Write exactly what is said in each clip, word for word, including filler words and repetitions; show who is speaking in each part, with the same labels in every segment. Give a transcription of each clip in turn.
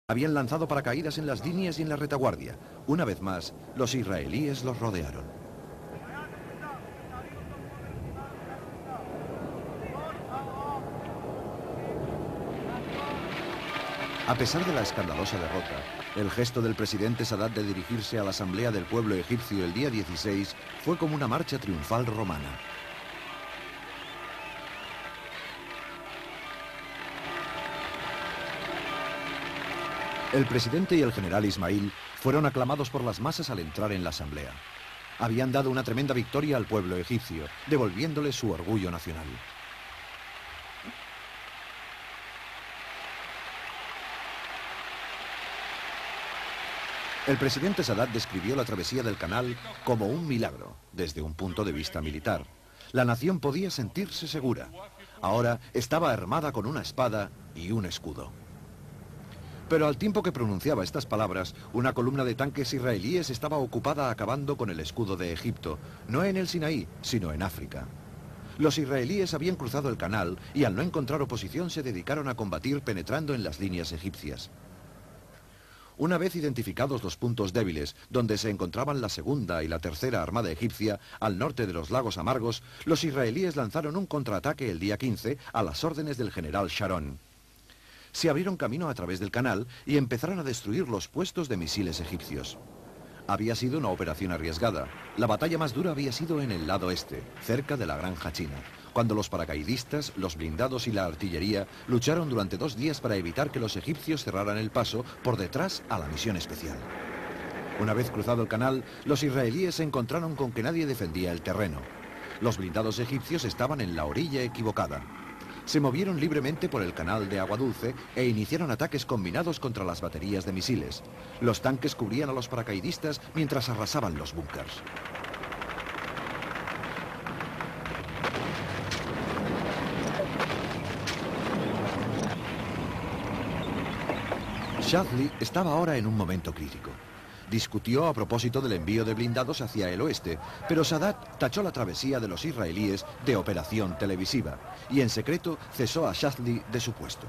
Speaker 1: Habían lanzado paracaídas en las líneas y en la retaguardia. Una vez más, los israelíes los rodearon. A pesar de la escandalosa derrota, el gesto del presidente Sadat de dirigirse a la Asamblea del Pueblo Egipcio el día dieciséis fue como una marcha triunfal romana. El presidente y el general Ismail fueron aclamados por las masas al entrar en la asamblea. Habían dado una tremenda victoria al pueblo egipcio, devolviéndole su orgullo nacional. El presidente Sadat describió la travesía del canal como un milagro, desde un punto de vista militar. La nación podía sentirse segura. Ahora estaba armada con una espada y un escudo. Pero al tiempo que pronunciaba estas palabras, una columna de tanques israelíes estaba ocupada acabando con el escudo de Egipto, no en el Sinaí, sino en África. Los israelíes habían cruzado el canal y al no encontrar oposición se dedicaron a combatir penetrando en las líneas egipcias. Una vez identificados los puntos débiles, donde se encontraban la segunda y la tercera armada egipcia, al norte de los lagos amargos, los israelíes lanzaron un contraataque el día quince a las órdenes del general Sharon. Se abrieron camino a través del canal y empezaron a destruir los puestos de misiles egipcios. Había sido una operación arriesgada. La batalla más dura había sido en el lado este, cerca de la Granja China, cuando los paracaidistas, los blindados y la artillería lucharon durante dos días para evitar que los egipcios cerraran el paso por detrás a la misión especial. Una vez cruzado el canal, los israelíes se encontraron con que nadie defendía el terreno. Los blindados egipcios estaban en la orilla equivocada. Se movieron libremente por el canal de agua dulce e iniciaron ataques combinados contra las baterías de misiles. Los tanques cubrían a los paracaidistas mientras arrasaban los búnkers. Shadley estaba ahora en un momento crítico. Discutió a propósito del envío de blindados hacia el oeste, pero Sadat tachó la travesía de los israelíes de operación televisiva y en secreto cesó a Shadley de su puesto.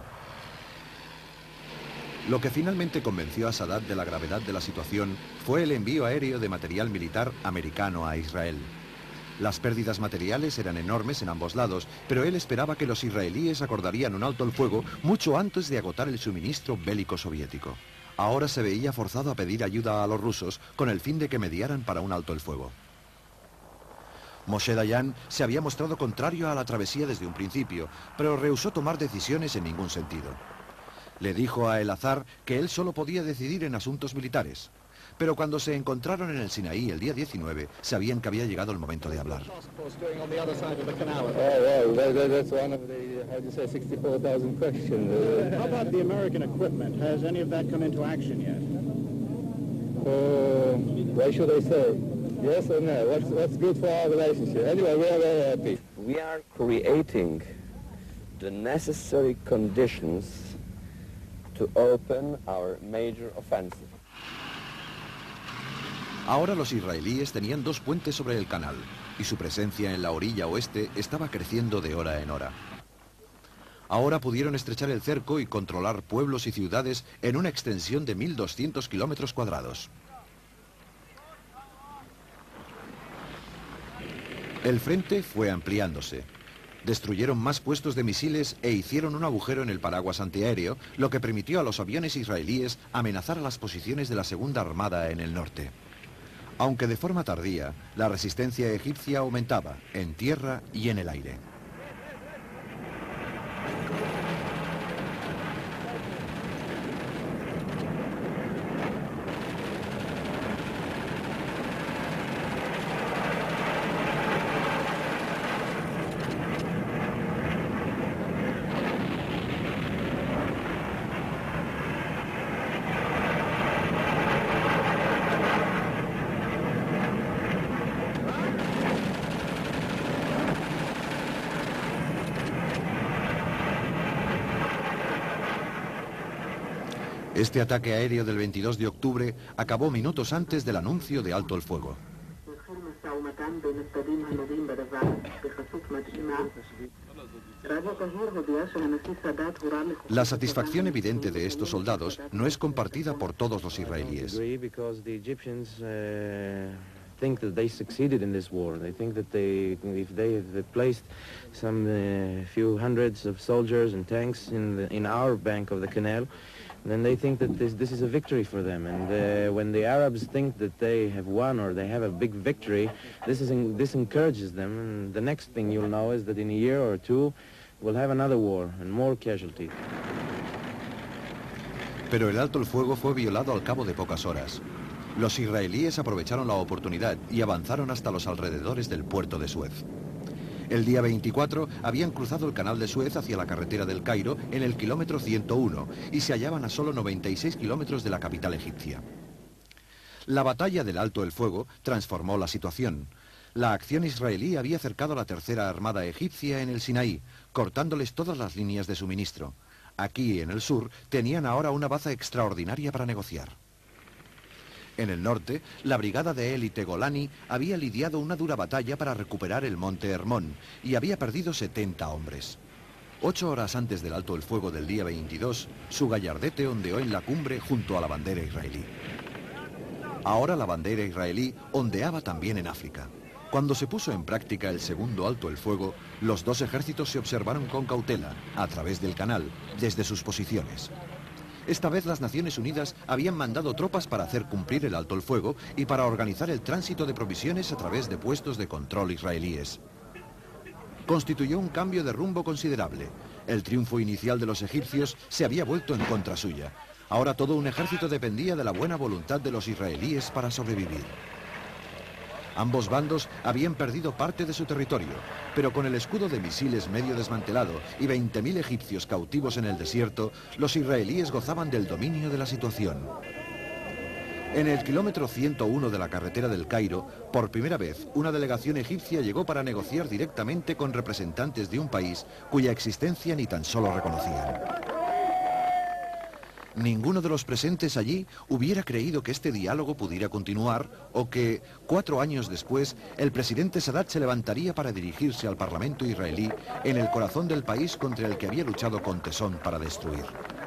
Speaker 1: Lo que finalmente convenció a Sadat de la gravedad de la situación fue el envío aéreo de material militar americano a Israel. Las pérdidas materiales eran enormes en ambos lados, pero él esperaba que los israelíes acordarían un alto el fuego mucho antes de agotar el suministro bélico soviético. Ahora se veía forzado a pedir ayuda a los rusos con el fin de que mediaran para un alto el fuego. Moshe Dayan se había mostrado contrario a la travesía desde un principio, pero rehusó tomar decisiones en ningún sentido. Le dijo a Elazar que él solo podía decidir en asuntos militares. Pero cuando se encontraron en el Sinaí el día diecinueve, sabían que había llegado el momento de hablar.
Speaker 2: We are creating the necessary conditions to open our major offensive.
Speaker 1: Ahora los israelíes tenían dos puentes sobre el canal y su presencia en la orilla oeste estaba creciendo de hora en hora. Ahora pudieron estrechar el cerco y controlar pueblos y ciudades en una extensión de mil doscientos kilómetros cuadrados. El frente fue ampliándose. Destruyeron más puestos de misiles e hicieron un agujero en el paraguas antiaéreo, lo que permitió a los aviones israelíes amenazar a las posiciones de la Segunda Armada en el norte. Aunque de forma tardía, la resistencia egipcia aumentaba en tierra y en el aire. Este ataque aéreo del veintidós de octubre acabó minutos antes del anuncio de alto el fuego. La satisfacción evidente de estos soldados no es compartida por todos los israelíes.
Speaker 3: Think that they succeeded in this war. They think that they, if they have placed some uh, few hundreds of soldiers and tanks in the, in our bank of the canal, then they think that this, this is a victory for them. And uh, when the Arabs think that they have won or they have a big victory, this is in, this encourages them. And the next thing you'll know is that in a year or two, we'll have another war and more casualties.
Speaker 1: Pero el alto el fuego fue violado al cabo de pocas horas. Los israelíes aprovecharon la oportunidad y avanzaron hasta los alrededores del puerto de Suez. El día veinticuatro habían cruzado el canal de Suez hacia la carretera del Cairo en el kilómetro ciento uno y se hallaban a solo noventa y seis kilómetros de la capital egipcia. La batalla del alto el fuego transformó la situación. La acción israelí había cercado a la tercera armada egipcia en el Sinaí, cortándoles todas las líneas de suministro. Aquí, en el sur, tenían ahora una baza extraordinaria para negociar. En el norte, la brigada de élite Golani había lidiado una dura batalla para recuperar el monte Hermón y había perdido setenta hombres. Ocho horas antes del alto el fuego del día veintidós, su gallardete ondeó en la cumbre junto a la bandera israelí. Ahora la bandera israelí ondeaba también en África. Cuando se puso en práctica el segundo alto el fuego, los dos ejércitos se observaron con cautela, a través del canal, desde sus posiciones. Esta vez las Naciones Unidas habían mandado tropas para hacer cumplir el alto el fuego y para organizar el tránsito de provisiones a través de puestos de control israelíes. Constituyó un cambio de rumbo considerable. El triunfo inicial de los egipcios se había vuelto en contra suya. Ahora todo un ejército dependía de la buena voluntad de los israelíes para sobrevivir. Ambos bandos habían perdido parte de su territorio, pero con el escudo de misiles medio desmantelado y veinte mil egipcios cautivos en el desierto, los israelíes gozaban del dominio de la situación. En el kilómetro ciento uno de la carretera del Cairo, por primera vez, una delegación egipcia llegó para negociar directamente con representantes de un país cuya existencia ni tan solo reconocían. Ninguno de los presentes allí hubiera creído que este diálogo pudiera continuar o que, cuatro años después, el presidente Sadat se levantaría para dirigirse al Parlamento israelí en el corazón del país contra el que había luchado con tesón para destruir.